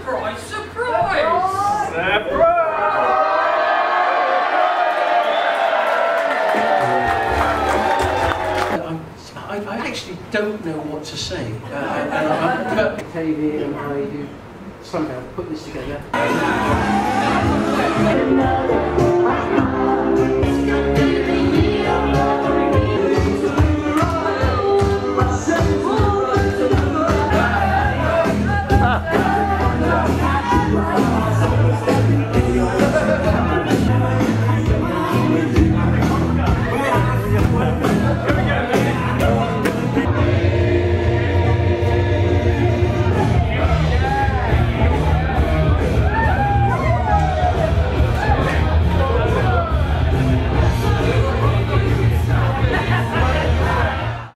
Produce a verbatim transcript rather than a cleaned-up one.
Surprise, surprise! Surprise! I, I actually don't know what to say, uh, and I'm, but Katie and I do somehow put this together.